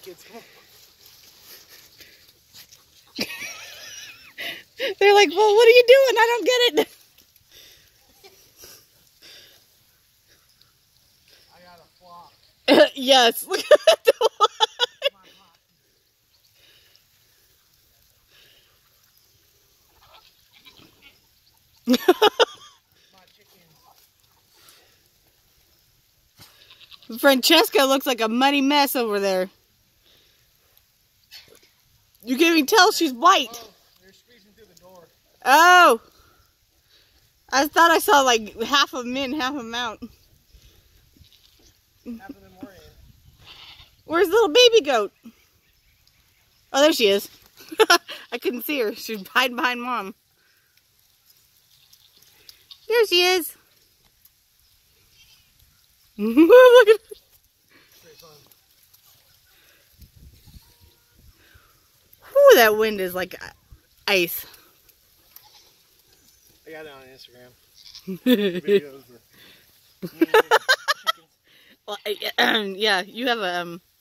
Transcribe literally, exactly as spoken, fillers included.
kids, come on. They're like, well, what are you doing? I don't get it. I got a flock. Yes. Look at the one. Francesca looks like a muddy mess over there. You can't even tell she's white. Oh, they're squeezing through the door. Oh. I thought I saw like half of them in, half of them out. Half of them were in. Where's the little baby goat? Oh, there she is. I couldn't see her. She's hiding behind Mom. There she is. Look at her. Whew, that wind is like ice. I got it on Instagram. Videos. Well, um, yeah, you have a um,